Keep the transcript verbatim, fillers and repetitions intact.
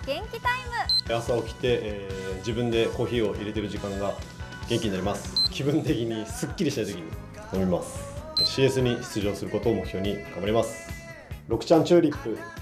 元気タイム。 朝起きて、えー、自分でコーヒーを入れてる時間が元気になります。気分的にすっきりしたい時に飲みます。 シーエス に出場することを目標に頑張ります。ろくちゃんチューリップ。